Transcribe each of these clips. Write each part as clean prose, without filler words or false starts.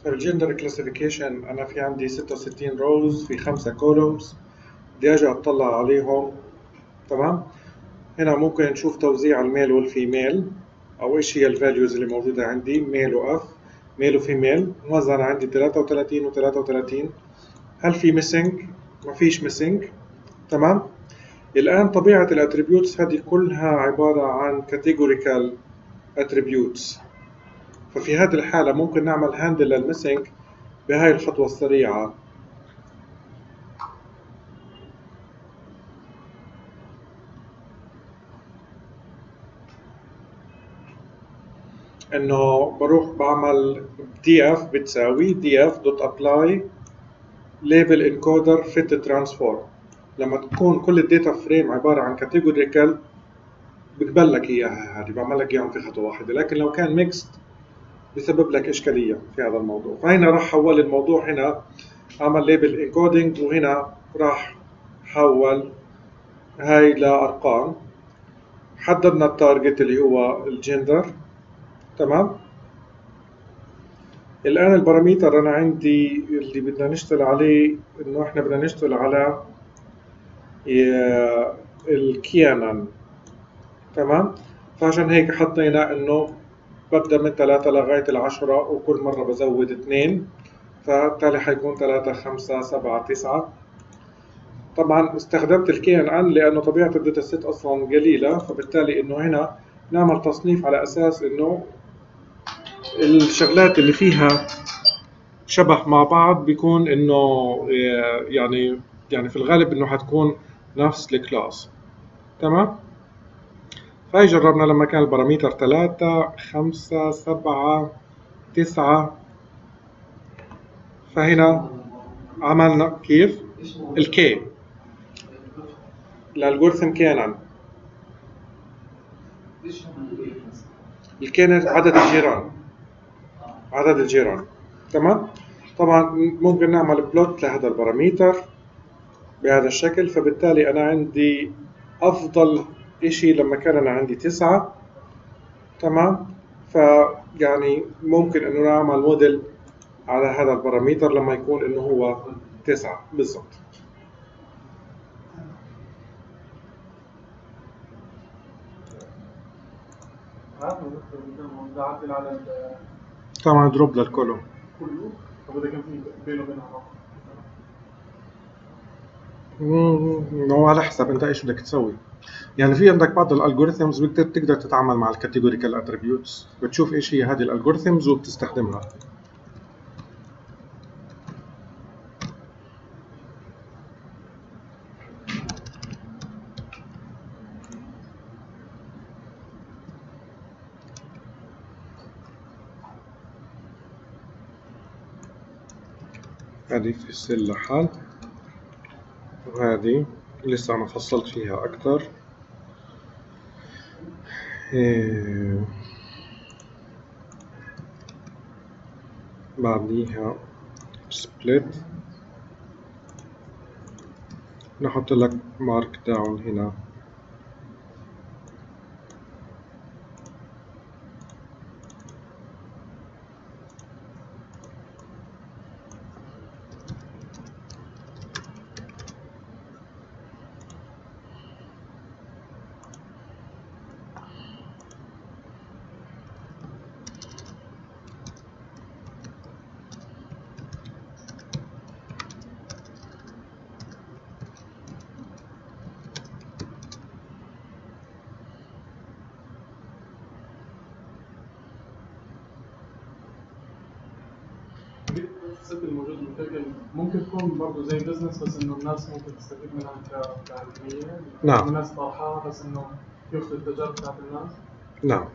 الجندر كلاسيفيكيشن أنا في عندي 66 روز في 5 كولومز، بدي أجي أطلع عليهم. تمام. هنا ممكن نشوف توزيع الميل والفيميل، أو إيش هي الفاليوز اللي موجودة عندي، ميل وأف، ميل وفيميل، موزعة عندي 33 و33. هل في ميسنج؟ مفيش ميسنج. تمام. الآن طبيعة الاتريبيوتس هذه كلها عبارة عن categorical attributes، ففي هذه الحالة ممكن نعمل هاندل للميسنج بهاي الخطوة السريعة. انه بروح بعمل df بتساوي df.apply label encoder fit transform. لما تكون كل الداتا فريم عبارة عن categorical بقبل لك اياها، هذه بعمل لك اياهم في خطوة واحدة، لكن لو كان ميكست بسبب لك اشكالية في هذا الموضوع. فهنا راح حول الموضوع، هنا عمل ليبل انكودينج، وهنا راح حول هاي لارقام. حددنا التارجت اللي هو الجندر. تمام. الآن الباراميتر أنا عندي اللي بدنا نشتغل عليه، إنه إحنا بدنا نشتغل على الكيانان. تمام. فعشان هيك حطينا إنه ببدأ من 3 لغاية 10، وكل مرة بزود 2، فبالتالي حيكون 3 5 7 9. طبعا استخدمت الكيان لأنه طبيعة الداتا سيت أصلا قليلة، فبالتالي إنه هنا نعمل تصنيف على أساس إنه الشغلات اللي فيها شبه مع بعض بيكون انه يعني في الغالب انه حتكون نفس الكلاس. تمام. فهي جربنا لما كان الباراميتر 3 5 7 9. فهنا عملنا كيف الكي الالجوريثم كانن الكينن عدد الجيران. تمام. طبعا ممكن نعمل بلوت لهذا الباراميتر بهذا الشكل، فبالتالي أنا عندي أفضل إشي لما كان أنا عندي 9. تمام. فيعني ممكن إنه نعمل موديل على هذا الباراميتر لما يكون إنه هو 9 بالضبط. طبعا دروب للكولوم كله. طب إذا كان في بينه وبينها هو على حسب انت ايش بدك تسوي. يعني في عندك بعض الالجوريثمز بتقدر تتعامل مع الكاتيجوريكال اتريبيوتس، بتشوف ايش هي هذه الالجوريثمز وبتستخدمها. هذه في السيل لحال، وهذه لسه ما فصلت فيها أكتر. بعديها split، نحط لك مارك داون هنا. الموجود بالفعل ممكن تكون برضه زي بزنس، بس انه الناس ممكن تستفيد منها كعلمية. نعم. الناس طرحها بس انه ياخذ التجارب بتاعت الناس. نعم.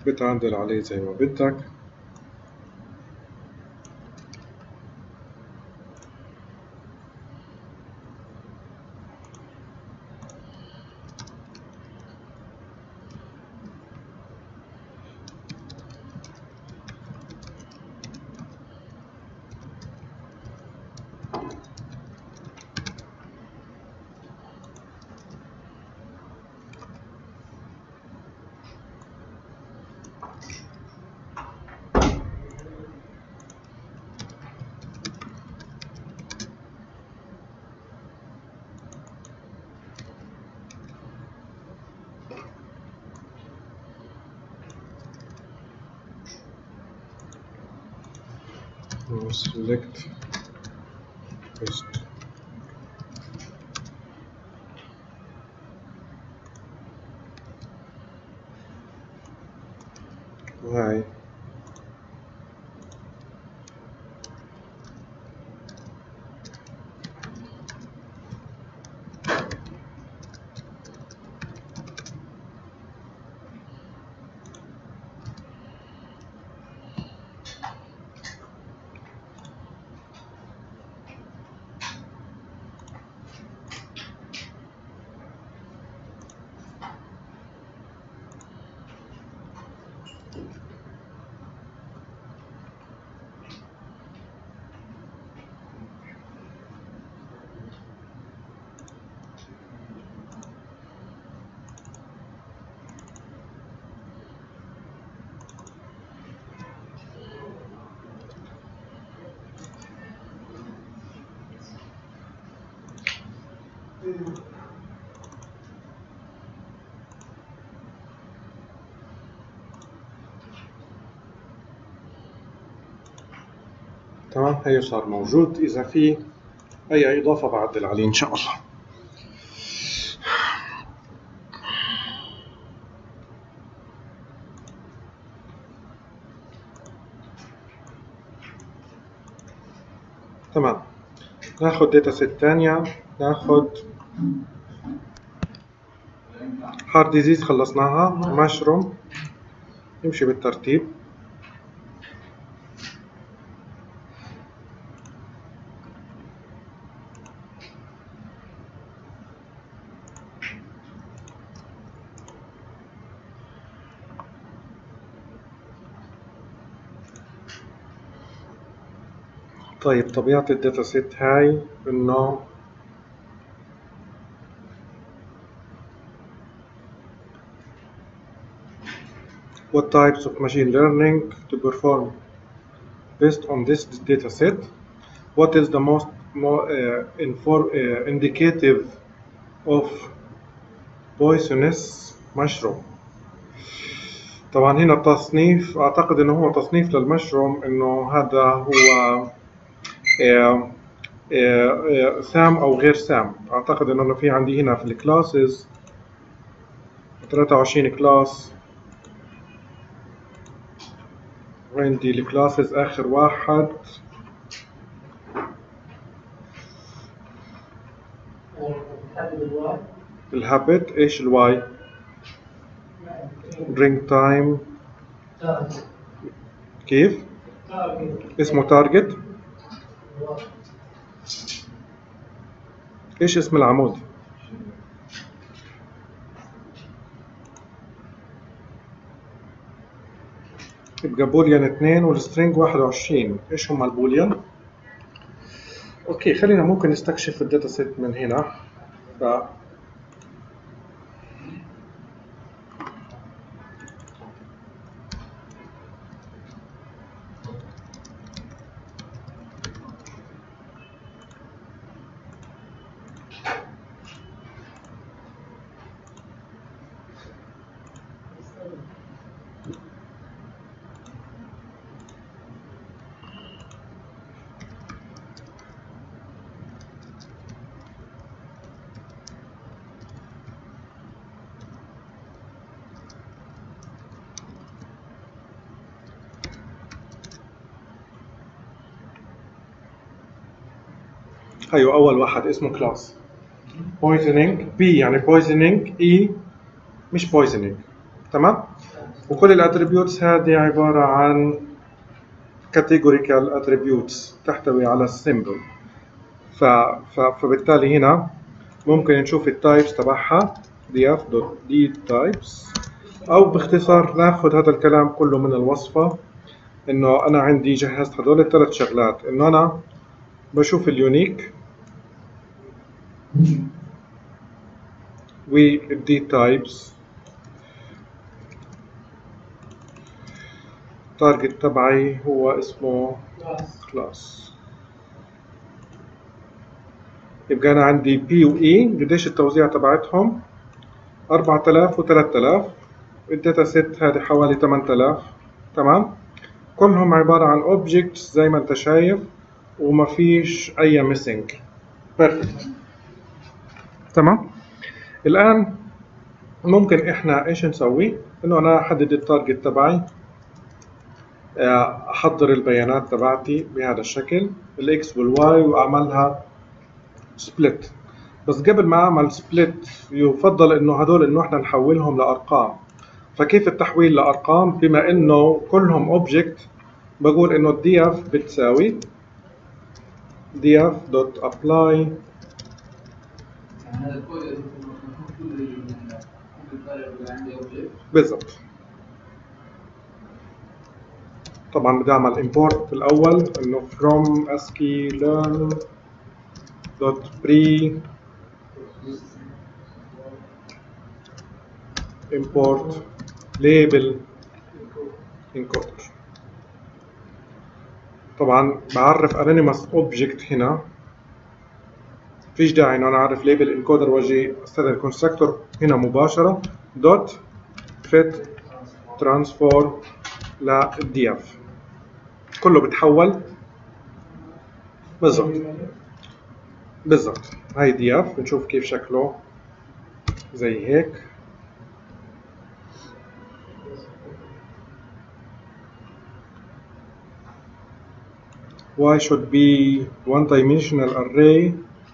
بتعدل عليه زي ما بدك. select paste. وهاي تمام. هي صار موجود. إذا في أي إضافة بعدل عليه إن شاء الله. تمام. ناخد داتا سيت تانية. ناخد هارت ديزيز خلصناها. مشروم نمشي بالترتيب. طيب طبيعة الداتا سيت هاي إنه what types of machine learning to perform based on this data set, what is the most indicative of poisonous mushroom. طبعا هنا التصنيف أعتقد إنه هو تصنيف للمشروم، إنه هذا هو سام أو غير سام. أعتقد إنه في عندي هنا في الكلاسز 23 كلاس، عندي الكلاسز آخر واحد الهابت. إيش الواي؟ drink time. كيف؟ اسمه تارجت. إيش اسم العمود؟ يبقى بوليان 2 والسترينج 21. إيش هم البوليان؟ أوكي، خلينا ممكن نستكشف الداتا سيت من هنا. أيوة، أول واحد اسمه كلاس poisoning. P يعني poisoning، E مش poisoning. تمام. وكل الاتريبيوتس هذه عبارة عن categorical attributes تحتوي على السيمبل. فبالتالي هنا ممكن نشوف التايبس تبعها df.dtypes، او باختصار ناخذ هذا الكلام كله من الوصفة. انه انا عندي جهزت هدول الثلاث شغلات، انه انا بشوف اليونيك والدي تايبس. التارجت تبعي هو اسمه كلاس. يبقى انا عندي بي واي، قديش التوزيع تبعتهم؟ 4000 و3000. الداتا سيت هذه حوالي 8000. تمام، كلهم عبارة عن اوبجكتس زي ما انت شايف، وما فيش اي ميسنج. بيرفكت. تمام. الان ممكن احنا ايش نسوي؟ انه انا احدد التارجت تبعي، احضر البيانات تبعتي بهذا الشكل الاكس والواي واعملها سبلت. بس قبل ما اعمل سبلت يفضل انه هدول انه احنا نحولهم لارقام. فكيف التحويل لارقام؟ بما انه كلهم اوبجكت، بقول انه df بتساوي df.apply. هذا الكود المفروض كل الفارق اللي عندي اوبجكت. بالضبط. طبعا بدي اعمل import بالاول، انه from ASCII learn .pre import label encoder. طبعا بعرف anonymous object هنا، فيش داعي انه انا اعرف label encoder واجي استخدم الكونستراكتور هنا مباشرة dot fit transform للdf. كله بتحول. بالضبط. هاي df بنشوف كيف شكله زي هيك. y should be one dimensional array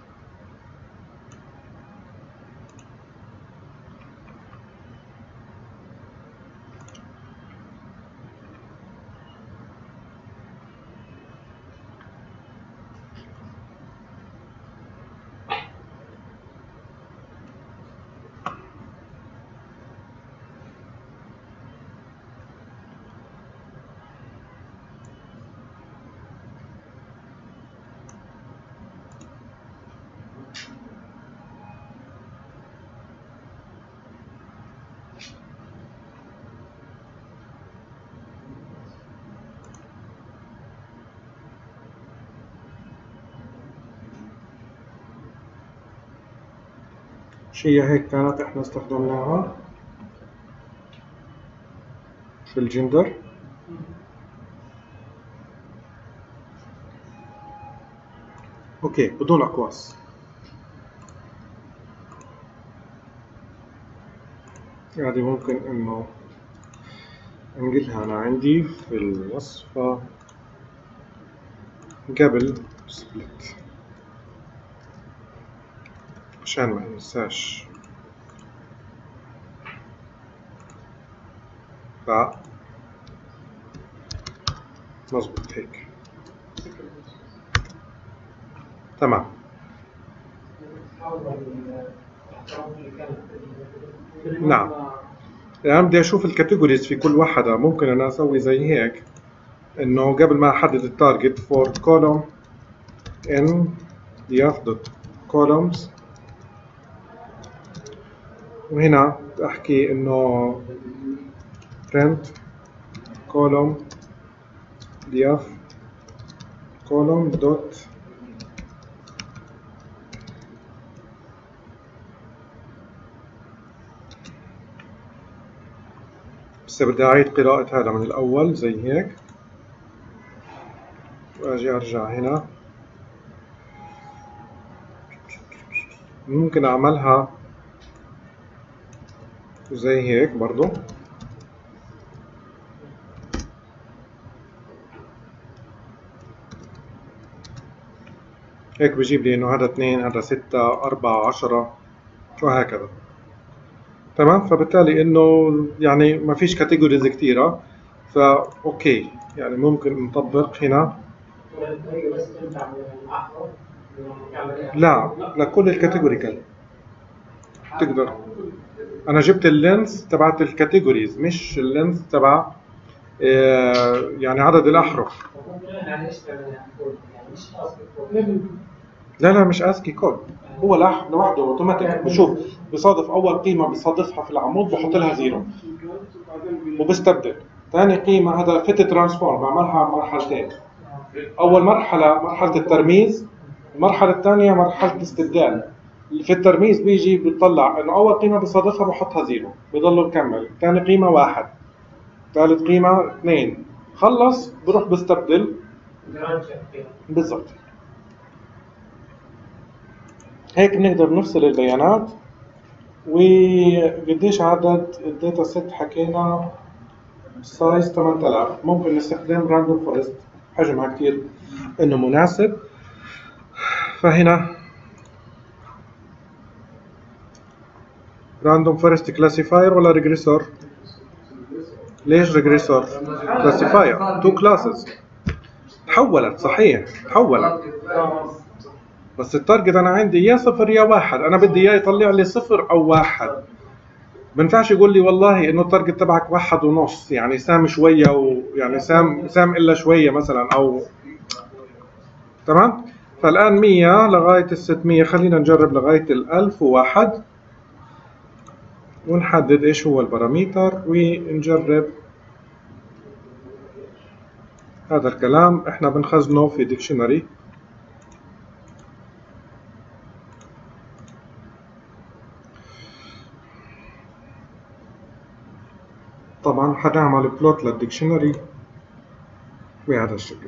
شيء هيك كانت احنا استخدمناها في الجندر. اوكي، بدون اقواس. هذه ممكن انه انقلها انا عندي في الوصفة قبل سبلت عشان ما ننساش. مظبوط هيك. تمام. نعم. الآن بدي أشوف الكاتيجوريز في كل واحدة. ممكن أنا أسوي زي هيك، إنه قبل ما أحدد التارجت for column in df.columns، وهنا أحكي إنه print column df column dot بس بدي أعيد قراءة هذا من الأول زي هيك، وأجي أرجع هنا. ممكن أعملها زي هيك برضو. هيك بجيب لي إنه هذا 2، هذا 6، 4، 10 وهكذا. تمام. فبالتالي انه يعني ما فيش كاتيجوريز كثيره، فا اوكي يعني ممكن نطبق هنا. لا لكل الكاتيجوريكال تقدر. انا جبت اللينس تبعت الكاتيجوريز مش اللينس تبع يعني عدد الاحرف. لا لا مش اسكي كود، هو لوحده اوتوماتيك بشوف بصادف اول قيمه بصادفها في العمود بحط لها زيرو وبستبدل. ثاني قيمه هذا فيت ترانسفورم بعملها مرحلتين، اول مرحله مرحله الترميز، المرحله الثانيه مرحله الاستبدال. في الترميز بيجي بيطلع انه اول قيمه بصادفها بحطها زيرو بضل مكمل، ثاني قيمه واحد، ثالث قيمه اثنين، خلص بروح بستبدل. بالضبط. هيك بنقدر نفصل البيانات. وقديش عدد الداتا سيت حكينا؟ سايز 8000. ممكن نستخدم راندوم فورست، حجمها كتير انه مناسب. فهنا راندوم فورست كلاسيفاير ولا ريجريسور؟ ليش ريجريسور؟ كلاسيفاير تو كلاسز. تحولت صحيح تحولت، بس التارجت انا عندي يا صفر يا واحد، انا بدي اياه يطلع لي صفر او واحد. ما ينفعش يقول لي والله انه التارجت تبعك واحد ونص، يعني سام شويه ويعني سام الا شويه مثلا او تمام. فالان 100 لغايه ال 600، خلينا نجرب لغايه ال 1001 ونحدد ايش هو الباراميتر ونجرب. هذا الكلام احنا بنخزنه في ديكشنري. طبعا حنعمل بلوت للديكشنري بهذا الشكل.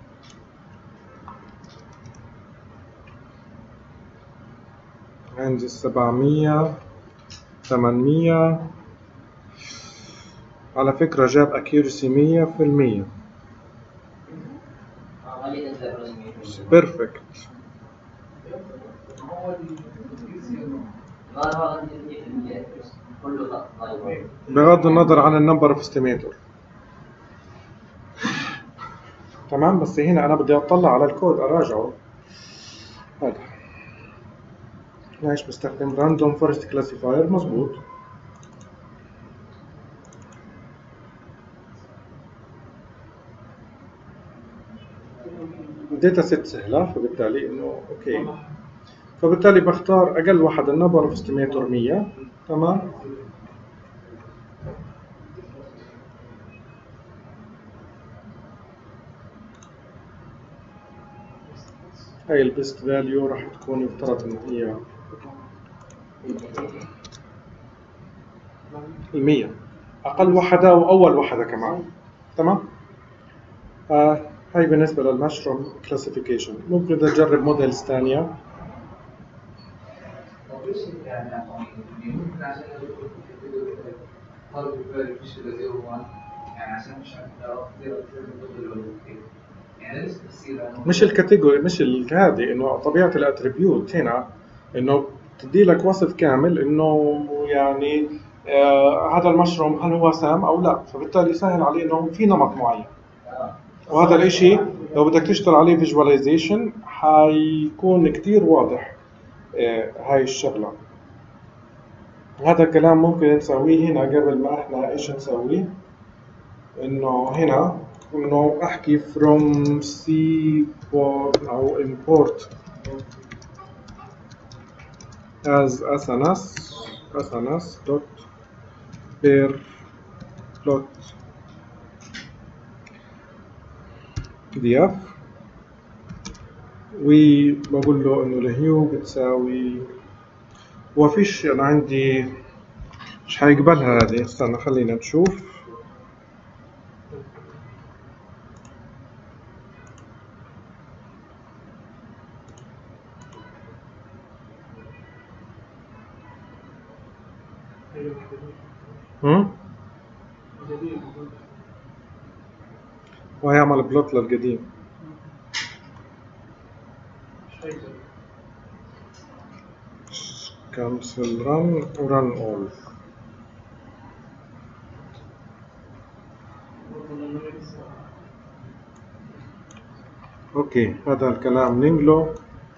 عندي 700 800. على فكرة جاب accuracy 100%. بيرفكت. بغض النظر عن النمبر اوف استيميتور. تمام. بس هنا انا بدي اطلع على الكود اراجعه. هذا ليش بستخدم راندوم فورست كلاسيفاير؟ مظبوط. الداتا سيت سهله، فبالتالي انه اوكي. فبالتالي بختار اقل واحد النمبر اوف استيميتور 100. تمام. هاي البيست فاليو راح تكون يفترض ان هي 100، اقل وحده واول وحده كمان. تمام. هاي بالنسبه للمشروم كلاسيفيكيشن. ممكن نجرب موديلز ثانيه. مش الكاتيجوري، مش هذه، انه طبيعه الاتريبيوت هنا انه تدي لك وصف كامل انه يعني هذا المشروم هل هو سام او لا، فبالتالي سهل عليه انه في نمط معين. وهذا الاشي لو بدك تشتغل عليه فيجواليزيشن حيكون كتير واضح. هاي الشغله، هذا الكلام ممكن نسويه هنا قبل ما احنا ايش نسوي. انه هنا انه احكي from seaport او import as SNS dot pair plot pdf، وبقول له انه الهيو بتساوي، وفيش انا عندي مش حيقبلها هذه. استنى خلينا نشوف. وهيعمل بلوت للقديم. cancel run ورن all. اوكي هذا الكلام ننقله.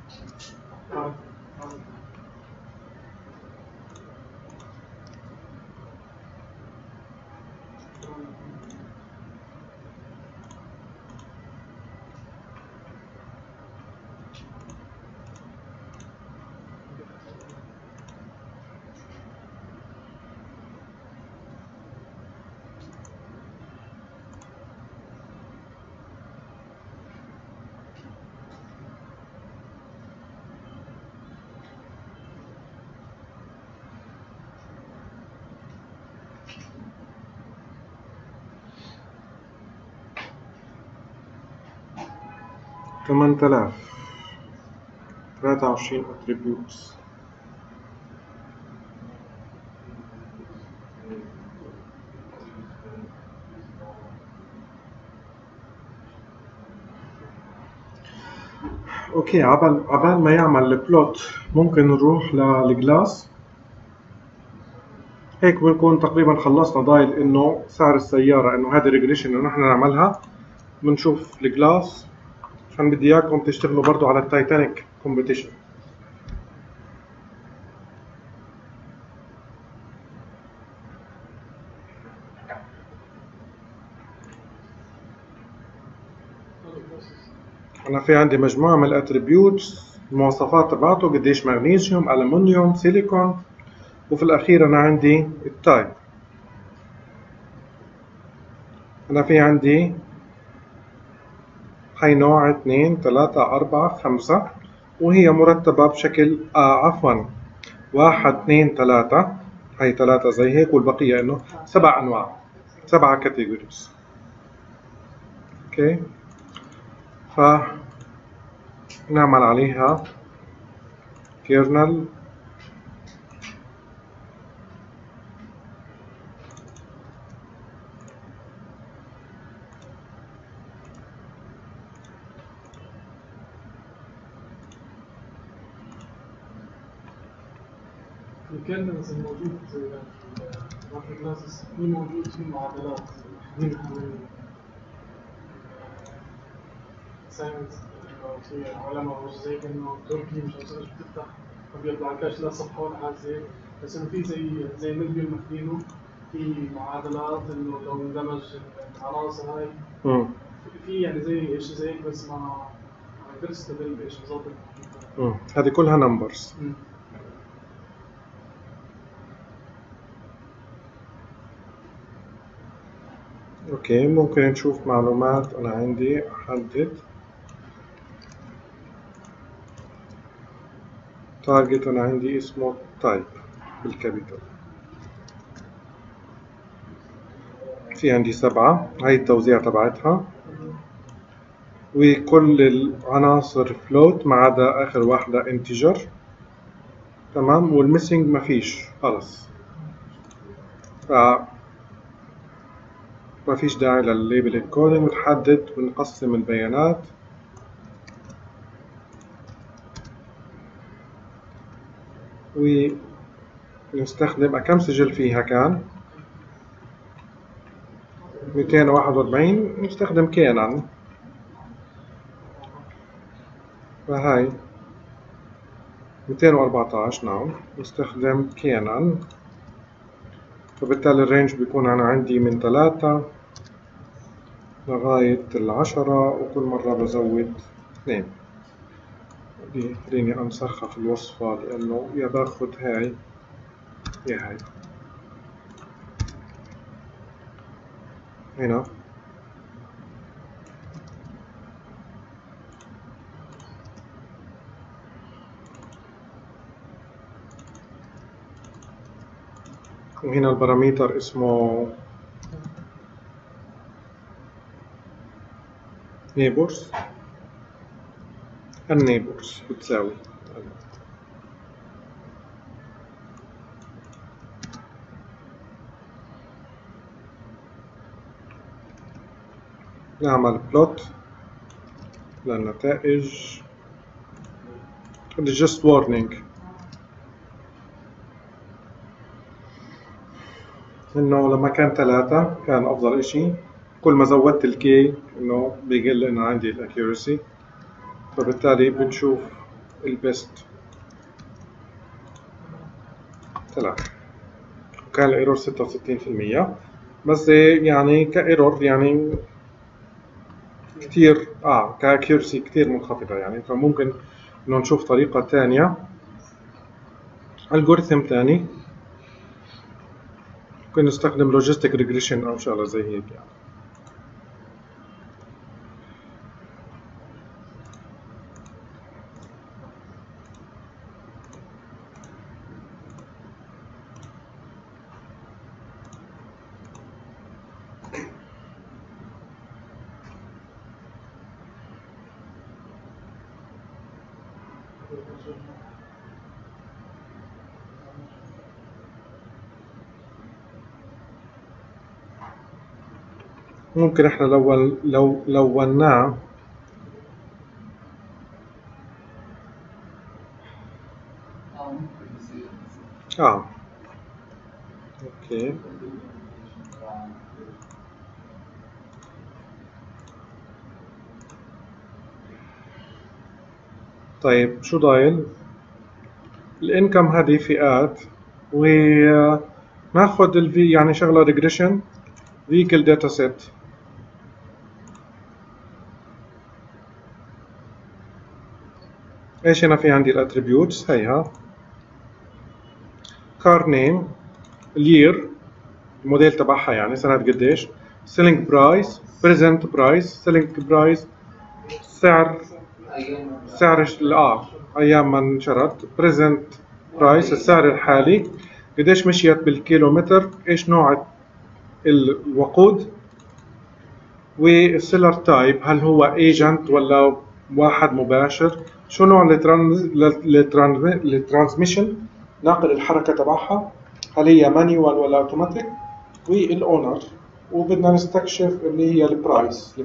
ثمان آلاف 23 attributes. اوكي عبال ما يعمل البلوت ممكن نروح للجلاس. هيك بنكون تقريبا خلصنا. ضايل انه سعر السيارة، انه هذه ريجريشن انه نحن نعملها. بنشوف الجلاس عشان بدي اياكم تشتغلوا برضو على التايتانيك كومبيتيشن. انا في عندي مجموعة من الاتريبيوتس، المواصفات تبعته، قديش مغنيسيوم، ألمنيوم، سيليكون، وفي الأخير أنا عندي التايب. أنا في عندي هاي نوع 2 3 4 5، وهي مرتبة بشكل عفوا 1 2 3. هاي 3 زي هيك، والبقية إنه 7 أنواع، 7 كاتيجوريز. أوكي، فنعمل عليها كيرنل. الكيرنلز الموجود في المايكرو كلاسز في موجود في معادلات مين عاملين ساينس او في علماء مش زي انه تركي مش عارف ايش بتفتح ما بيطلعلكش لا صفحه ولا حاجه زي، بس انه في زي مليون ماخذينه في معادلات انه لو اندمج العناصر هاي في يعني زي شيء زي هيك، بس ما درست ايش بالضبط. هذه كلها نمبرز. اوكي، ممكن نشوف معلومات. انا عندي احدد تارجت، انا عندي اسمه تايب بالكابيتال. في عندي 7، هاي التوزيع تبعتها، وكل العناصر فلوت ما عدا اخر واحدة انتجر. تمام، والميسنج مفيش خلص، ما فيش داعي للليبل الكودينج. ونحدد ونقسم البيانات. ونستخدم كم سجل فيها كان 241، نستخدم كينان. فهاي 214 نعم، نستخدم كينان. فبالتالي الرينج بيكون أنا عندي من 3 لغاية 10، وكل مرة بزود 2. خليني أنسخها في الوصفة، لأنه يا باخد هاي يا هاي. هنا وهنا الباراميتر اسمه نيبورز. النيبورز بتساوي نعمل بلوت للنتائج. just warning انه لما كان 3 كان افضل اشي. كل ما زودت الكي انه بيقل انه عندي الاكيورسي. فبالتالي بنشوف البيست طلع، وكان الايرور 66%، بس يعني كايرور يعني كتير كاكيورسي كتير منخفضة يعني. فممكن انه نشوف طريقة تانية، الجوريثم تاني، ممكن نستخدم لوجيستيك ريجريشن او شغلة زي هيك يعني. ممكن احنا لو لوناه اوكي. طيب شو ضايل؟ الانكم هذه فئات، وناخذ الفي يعني شغله ريجريشن فيكل داتا سيت. ايش هنا في عندي الاتريبيوتس هيها، كار نيم، الير الموديل تبعها يعني سنة قديش، سيلينج برايس، بريزنت برايس، سيلينج برايس سعر ايام ما انشرت، بريزنت برايس السعر الحالي، قديش مشيت بالكيلومتر، ايش نوع الوقود، والسيلر تايب هل هو ايجنت ولا واحد مباشر، شو نوع الترانسميشن ناقل الحركة تبعها، هل هي مانيوال ولا اوتوماتيك، والاونر. وبدنا نستكشف اللي هي البرايس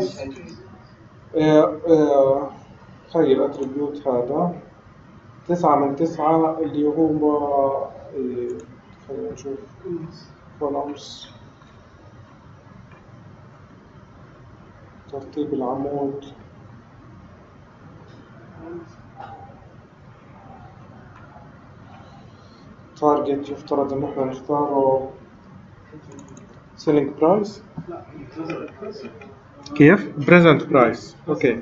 هاي الاتريبيوت هذا 9/9 اللي هو خلينا نشوف كولومز ترتيب العمود، تارجت يفترض ان احنا نختاره سيلينج برايس، كيف؟ بريزنت برايس. اوكي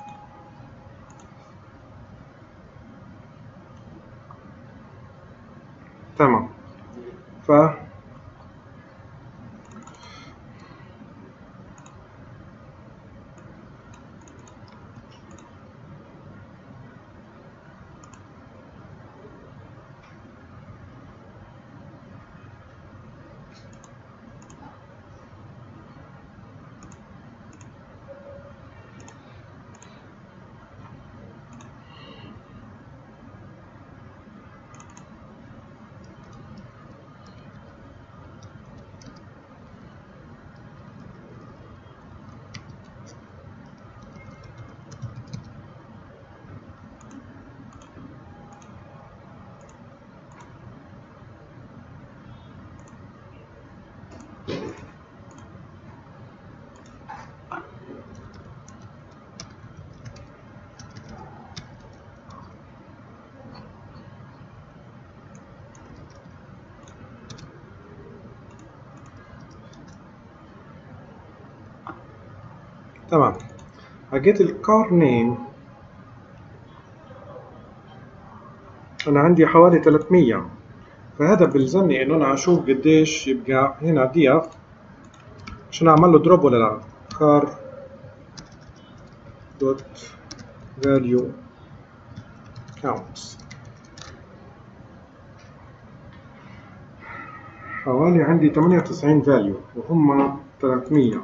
تمام. تمام. حكيت الكار نيم انا عندي حوالي 300، فهذا بلزمني انه انا اشوف قديش يبقى هنا ديف عشان اعمل له دروب ولا لا. كار دوت فاليو كاونتس حوالي عندي 98 فاليو وهم 300.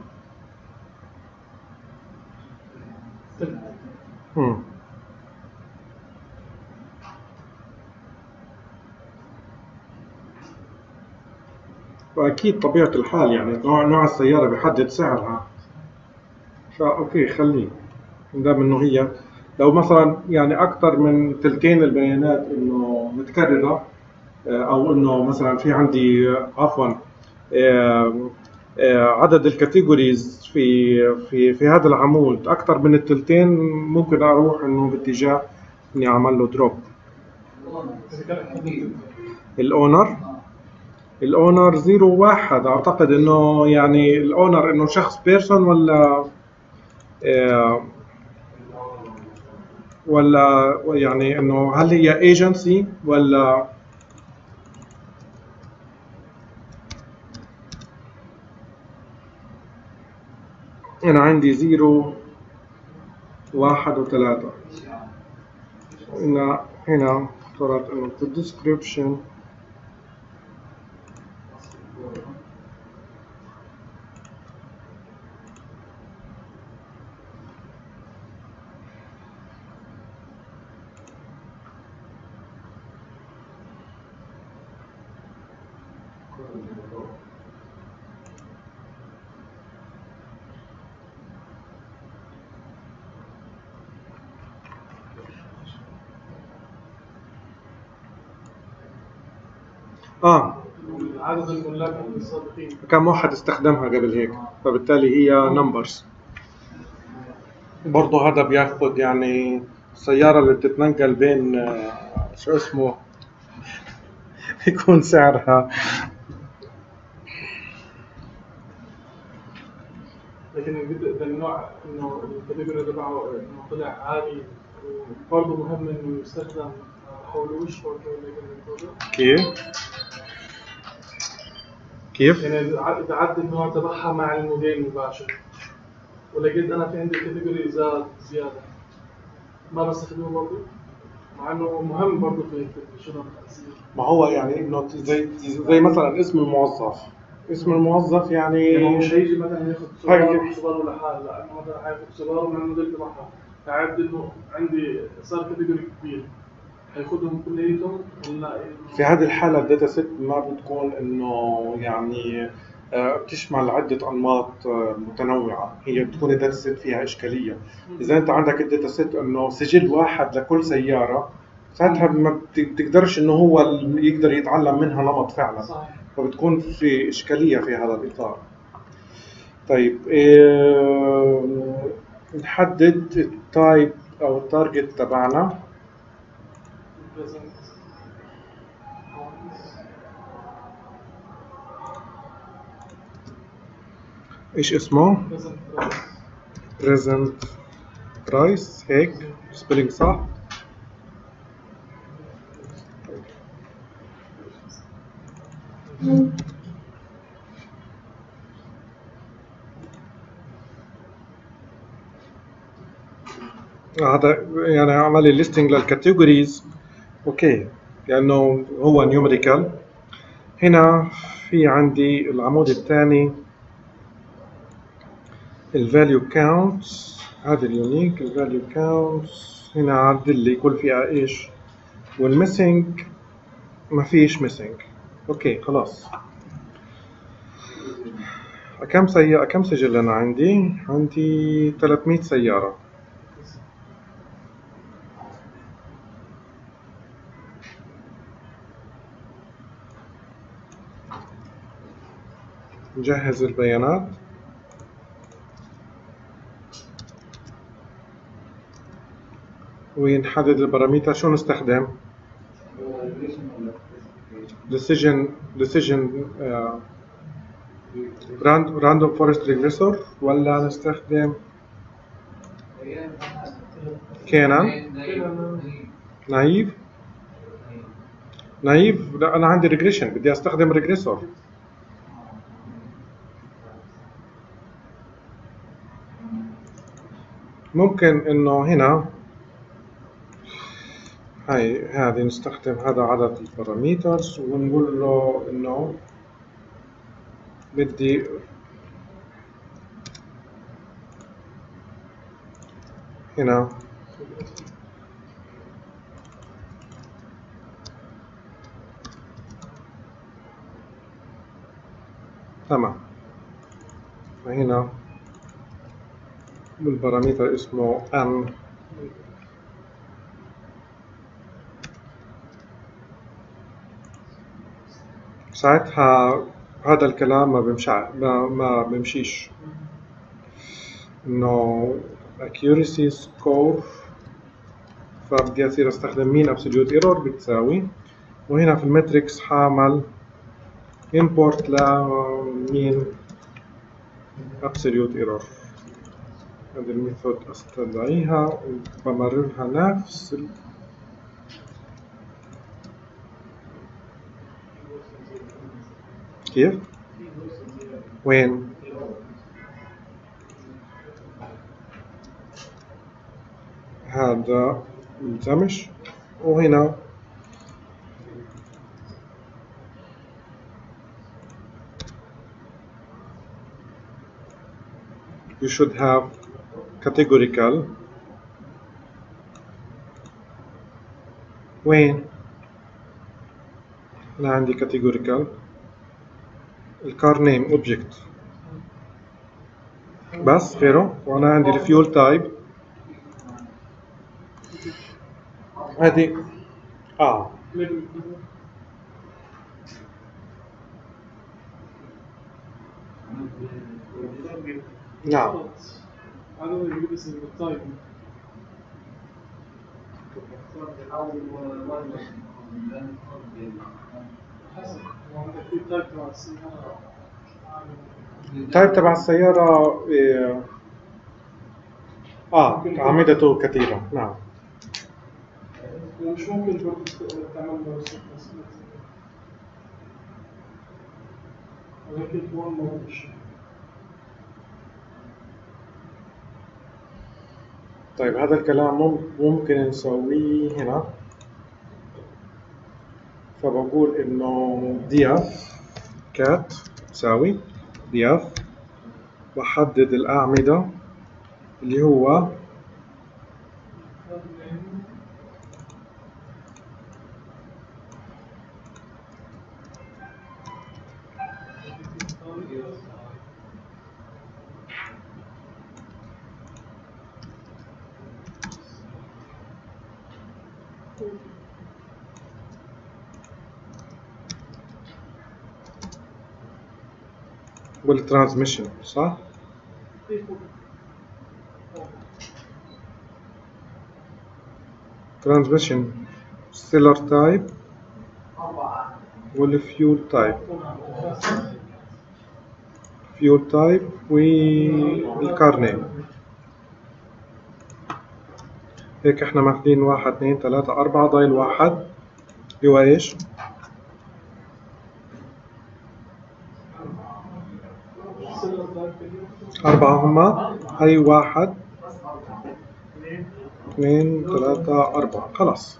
وأكيد طبيعة الحال يعني نوع السيارة بيحدد سعرها، فأوكي خليه دام إنه هي لو مثلا يعني أكثر من ثلثين البيانات إنه متكررة، أو إنه مثلا في عندي عفوا عدد الكاتيجوريز في هذا العمود اكثر من التلتين، ممكن اروح انه باتجاه اني اعمل له دروب. الاونر، الاونر 01 اعتقد انه يعني الاونر انه شخص بيرسون ولا يعني انه هل هي ايجنسي ولا انا عندي 0 1 و3. هنا اخترت انه في الديسكريبشن عدد الملاك السابقين كم واحد استخدمها قبل هيك، فبالتالي هي نمبرز. برضه هذا بياخد يعني السيارة اللي بتتنقل بين شو اسمه يكون سعرها. لكن اذا النوع انه الكاتيجوري تبعه انه طلع عالي، وبرضه مهم انه يستخدم حولوش كيف؟ يعني اذا عدى النوع تبعها مع الموديل المباشر، ولقيت انا في عندي كاتيجوري زياده ما بستخدمه برضه، مع انه مهم برضه في الشغل الاساسيه. ما هو يعني انه زي مثلا اسم الموظف، اسم الموظف يعني مش هيجي مثلا ياخذ سوبر ولا حال، لانه مثلا حياخذ سوبر من الموديل تبعها، فعرفت انه عندي صار كاتيجوري كبير هياخذهم كلياتهم ولا في هذه الحالة الداتا سيت ما بتكون انه يعني بتشمل عدة أنماط متنوعة، هي بتكون الداتا سيت فيها إشكالية. إذا أنت عندك الداتا سيت إنه سجل واحد لكل سيارة، ساعتها ما بتقدرش إنه هو يقدر يتعلم منها نمط فعلا. صحيح. فبتكون في إشكالية في هذا الإطار. طيب نحدد التايب أو التارجت تبعنا. إيش اسمه؟ present price هيك سبيلينج صح؟ هذا يعني عمل الليستنج للكاتيجوريز. اوكي، لانه هو نيوميريكال. هنا في عندي العمود الثاني الفاليو كاونتس، هذا اليونيك الفاليو كاونتس. هنا عدل لي كل فئة ايش، والميسنج ما فيش ميسنج. اوكي خلاص. كم سجل انا عندي 300 سيارة. نجهز البيانات. ونحدد البارامتر. شو نستخدم؟ decision random forest regressor ولا نستخدم كينان نايف؟ لا انا عندي ريجريشن، بدي استخدم ريجريسور. ممكن انه هنا هذه نستخدم هذا عدد البارامترز، ونقول له انه بدي هنا تمام. فهنا البارامتر اسمه n ساعتها هذا الكلام ما بمشيش. انه accuracy score، فبدي اصير استخدم مين absolute error بتساوي، وهنا في الماتريكس حاعمل import لمين absolute error. هذه الميثود استدعيها وبمررها نفس كيف؟ وين؟ هذا ملزمش، وهنا you should have categorical. وين؟ أنا عندي categorical الكار نيم اوبجكت بس غيره، وأنا عندي الفيول تايب هذه نعم. هذا هو اللي بس التايب. حسب عندك في تايب تبع السيارة. التايب تبع السيارة أعمدته كثيرة. نعم. مش ممكن برضه تعمل له ولكن هو مش. طيب هذا الكلام ممكن نسويه هنا، فبقول إنه df cat تساوي df، بحدد الأعمدة اللي هو والترانسميشن، صح؟ ترانسميشن سيلر تايب والفيول تايب، فيول تايب والكار نيم. هيك احنا ماخذين 1 2 3 4، ضايل واحد اللي هو ايش؟ 4 هما، هي 1 2 3 4 خلاص.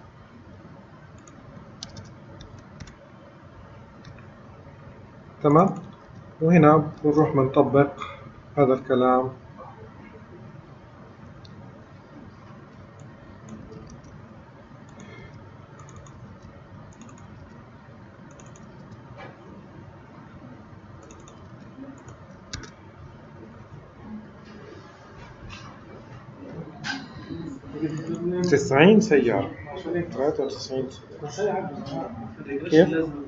تمام. وهنا بنروح بنطبق هذا الكلام كيف؟ 90 سيارة 93 كيف؟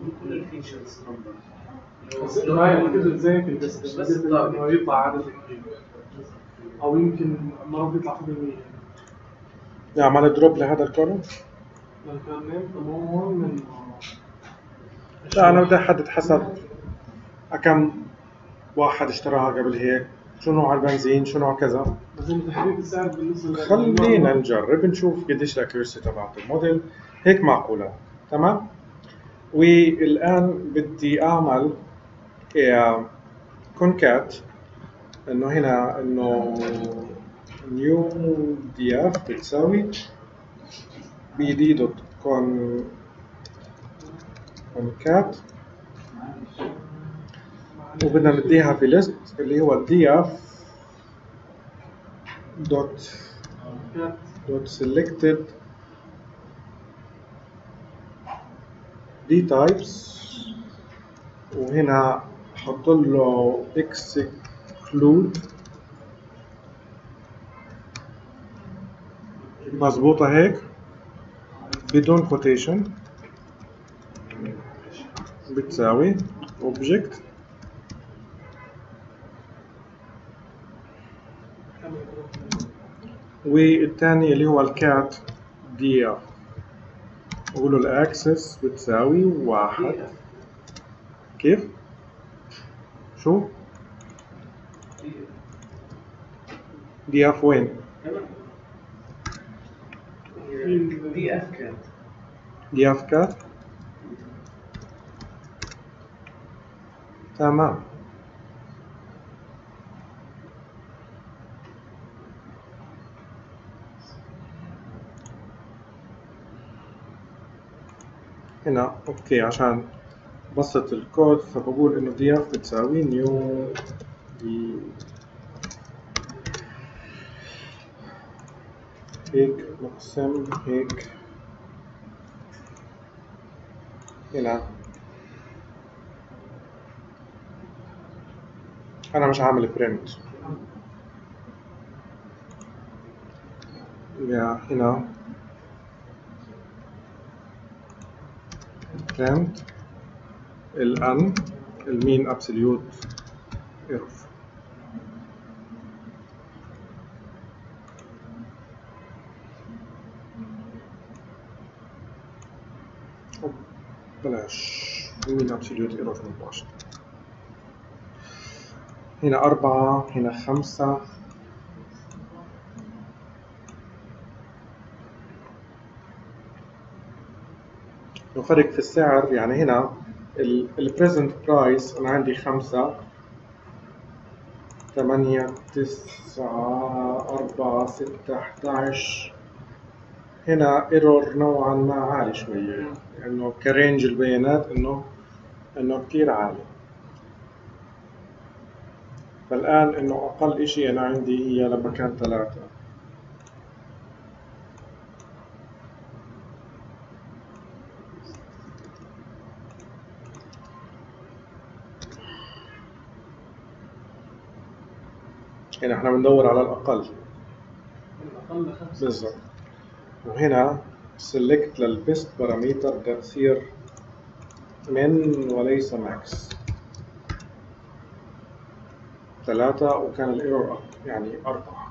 بس ما يعتمد زي في بس انه يطلع عدد كبير، او يمكن مرات يطلع في المية. نعمل دروب لهذا الكولوم. لو كان نيم تماما من لا أنا بدي أحدد حسب كم واحد اشتراها قبل هيك، شو نوع البنزين، شو نوع كذا. بس تحديد السعر بالنسبة خلينا نجرب نشوف قديش الاكيورسي تبعت الموديل. هيك معقولة. تمام. والآن بدي أعمل كونكات، إنه هنا إنه نيو دي اف بتساوي بي دي دوت كونكات، وبدنا نديها في ليست اللي هو دي اف دوت selected دي تايبس، وهنا احط له exclude. مظبوطة هيك بدون quotation، بتساوي object والثاني اللي هو الكات دي اف، بقولوا الاكسس بتساوي 1. كيف؟ شو؟ دي اف وين؟ دي اف كات. دي اف كات؟ تمام. هنا اوكي عشان بسط الكود فبقول انه دي اف بتساوي نيو دي هيك نقسم هيك. هنا انا مش عامل برنت يا هنا برنت الان المين ابسوليوت ايرور. بلاش المين ابسوليوت ايرور مباشر. هنا 4 هنا 5. وفرق في السعر يعني هنا البريزنت برايس أنا عندي 5 8 9 4 6 11. هنا ايرور نوعا ما عالي شوية لأنه كرينج البيانات إنه كتير عالي. فالآن إنه أقل إشي أنا عندي هي لما كان 3. هنا احنا بندور على الأقل. الأقل 5 بالضبط. وهنا select للبيست باراميتر بدها تصير من وليس ماكس 3 وكان الايرور يعني 4.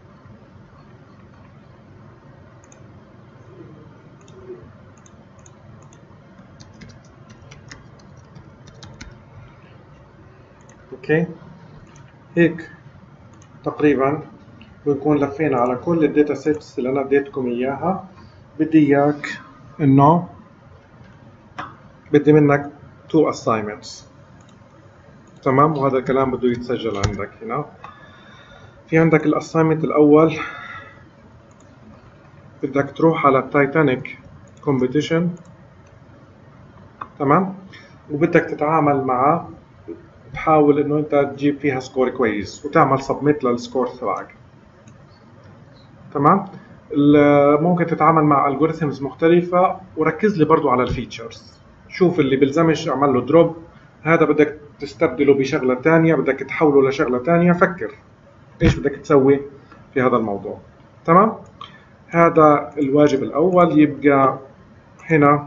اوكي هيك تقريبا بنكون لفينا على كل الداتا سيتس اللي انا اديتكم اياها. بدي اياك انه بدي منك 2 assignments. تمام. وهذا الكلام بده يتسجل عندك. هنا في عندك الاساينمنت الاول بدك تروح على التايتانيك كومبيتيشن. تمام. وبدك تتعامل مع تحاول انه انت تجيب فيها سكور كويس وتعمل سبميت للسكور تبعك. تمام. ممكن تتعامل مع الجوريثمز مختلفة وركز لي برضو على الفيتشرز. شوف اللي بلزمش اعمل له دروب. هذا بدك تستبدله بشغلة تانية، بدك تحوله لشغلة تانية. فكر ايش بدك تسوي في هذا الموضوع. تمام. هذا الواجب الاول. يبقى هنا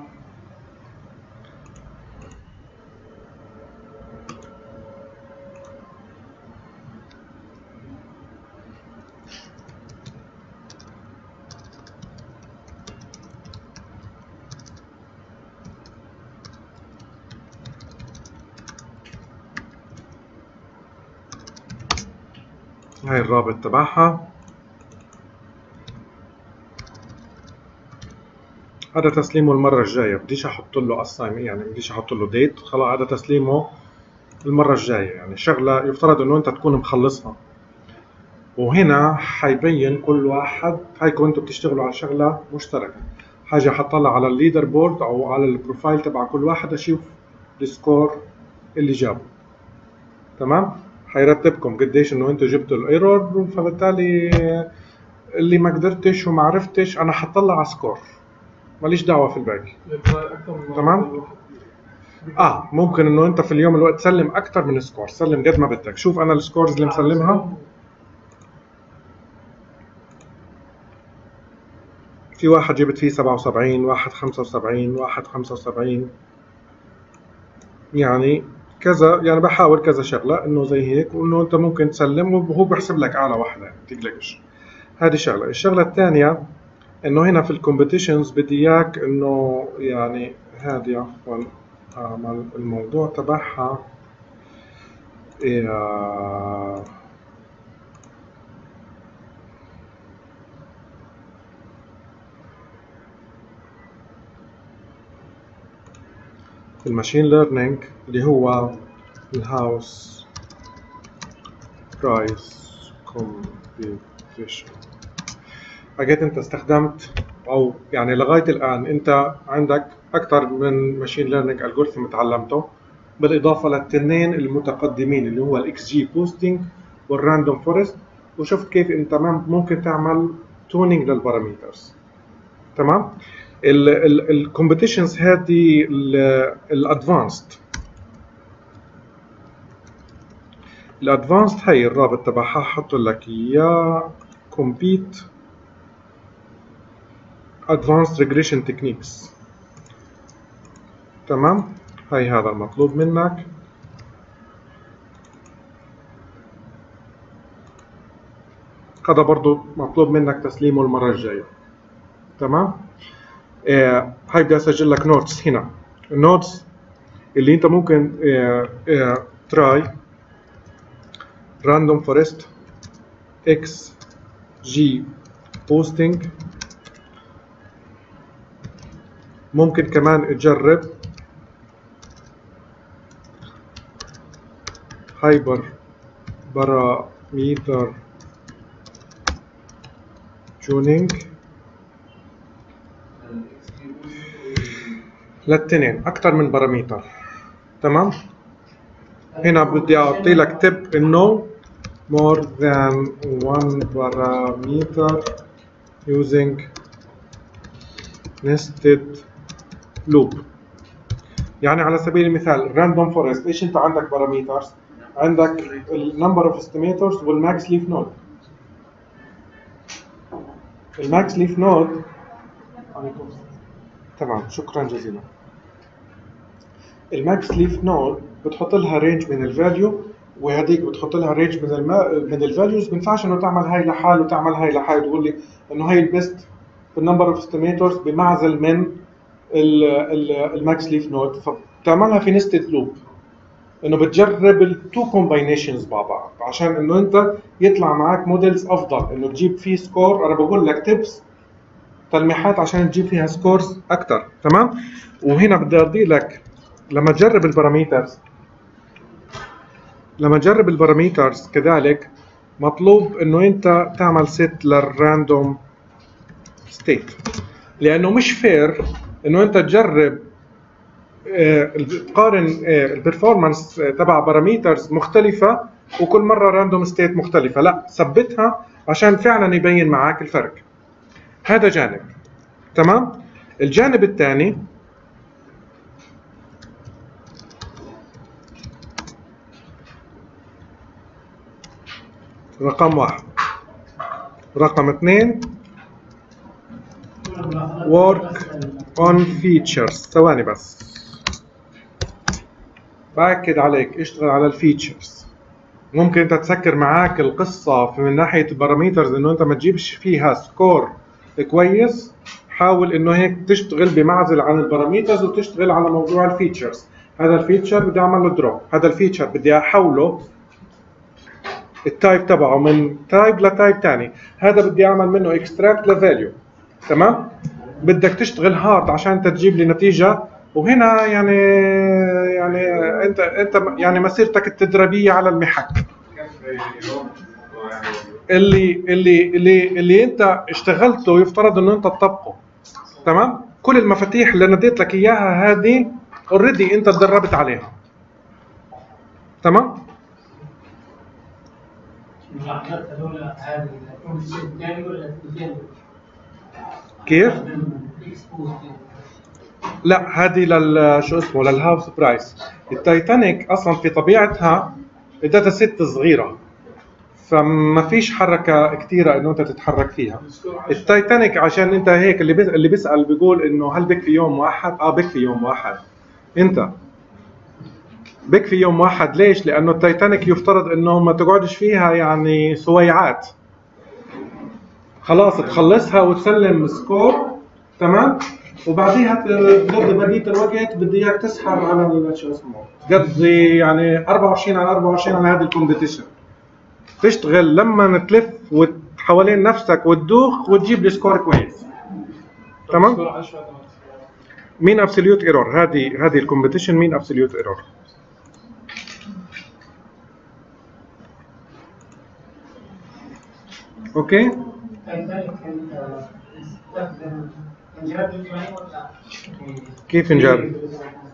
هاي الرابط تبعها. هذا تسليمه المرة الجاية. بديش احط له اسايم يعني بديش احط له ديت. خلاص هذا تسليمه المرة الجاية. يعني شغلة يفترض انه انت تكون مخلصها. وهنا حيبين كل واحد. هيكم انتم بتشتغلوا على شغلة مشتركة. حاجة حطلع على الليدر بورد او على البروفايل تبع كل واحد اشوف السكور اللي جابه. تمام. حيرتبكم قديش انه انتم جبتوا الايرور. فبالتالي اللي ما قدرتش وما عرفتش انا حطلع على سكور ماليش دعوة في الباقي. تمام. ممكن انه انت في اليوم الوقت تسلم اكثر من سكور. سلم قد ما بدك. شوف انا السكورز اللي مسلمها. في واحد جبت فيه 77 واحد 75 واحد 75 يعني كذا. يعني بحاول كذا شغلة انه زي هيك وانه انت ممكن تسلم وهو بحسب لك اعلى واحدة. تقلقش. هذه شغله. الشغله الثانيه انه هنا في الكومبيتيشنز بدي اياك انه يعني هذه عفوا اعمل الموضوع تبعها الماشين ليرنينج اللي هو الهاوس برايس كومبيتيشن. حاجات انت استخدمت او يعني لغايه الان انت عندك اكثر من ماشين ليرنينج الجوريثم تعلمته، بالاضافه للتنين المتقدمين اللي هو الاكس جي بوستنج والراندوم فورست، وشفت كيف انت ممكن تعمل تونينج للبارامترز. تمام. الكومبيتيشنز هذه الادفانسد. الادفانسد هي الرابط تبعها حط لك اياه compete advanced regression techniques. تمام. هاي هذا المطلوب منك. هذا برضو مطلوب منك تسليمه المرة الجاية. تمام. هاي بدي اسجل لك نوتس هنا. النوتس اللي انت ممكن تراي random forest x g posting. ممكن كمان تجرب هايبر باراميتر تيونينج للتنين اكثر من باراميتر. تمام. هنا بدي اعطي لك تip انه more than one parameter using nested loop. يعني على سبيل المثال random forest ايش انت عندك باراميترز؟ عندك number of estimators والmax leaf node. الماكس leaf node تمام شكرا جزيلا. الماكس ليف نود بتحط لها رينج من الفاليو، وهذيك بتحط لها رينج من الفاليوز. ما بينفعش انه تعمل هاي لحال وتعمل هاي لحال وتقول لي انه هاي البيست في النمبر اوف استيميتورز بمعزل من الماكس ليف نود. فبتعملها في نستد لوب، انه بتجرب التو كومباينيشنز مع بعض عشان انه انت يطلع معك موديلز افضل، انه تجيب فيه سكور. انا بقول لك تيبس تلميحات عشان تجيب فيها سكورز اكثر. تمام. وهنا بدي ارضي لك لما تجرب الباراميترز كذلك مطلوب انه انت تعمل سيت للراندوم ستيت، لانه مش فير انه انت تجرب تقارن البرفورمانس تبع باراميترز مختلفه وكل مره راندوم ستيت مختلفه. لا، ثبتها عشان فعلا يبين معك الفرق. هذا جانب. تمام. الجانب الثاني رقم 1. رقم 2 work on features. ثواني بس بأكد عليك اشتغل على الفيتشرز. ممكن انت تسكر معاك القصة من ناحية الباراميترز انه انت ما تجيبش فيها سكور كويس. حاول انه هيك تشتغل بمعزل عن الباراميترز وتشتغل على موضوع الفيتشرز. هذا الفيتشر بدي اعمل له دروب، هذا الفيتشر بدي احوله التايب تبعه من تايب لتايب ثاني، هذا بدي اعمل منه اكستراكت لفاليو. تمام. بدك تشتغل هارد عشان تجيب لي نتيجه. وهنا يعني انت يعني مسيرتك التدريبيه على المحك اللي انت اشتغلته يفترض انه انت تطبقه. تمام. كل المفاتيح اللي نديت لك اياها هذه اوريدي انت تدربت عليها. تمام. كيف؟ لا، هذه شو اسمه للهاوس برايس. التايتانيك اصلا في طبيعتها الداتا ست صغيره، فما فيش حركه كثيره انه انت تتحرك فيها. التايتانيك عشان انت هيك اللي بيسال بيقول انه هل بك في يوم موحد؟ بك في يوم موحد. انت بك في يوم واحد. ليش؟ لانه التايتانيك يفترض انه ما تقعدش فيها يعني سويعات. خلاص تخلصها وتسلم سكور، تمام. وبعديها تقضي بقيه الوقت بدي اياك تسحب على شو اسمه، تقضي يعني 24 على 24 على هذا الكومبيتيشن، تشتغل لما تلف حوالين نفسك وتدوخ وتجيب لي سكور كويس، تمام. مين ابسوليوت ايرور؟ هذه الكومبيتيشن مين ابسوليوت ايرور؟ اوكي. كيف انجاب؟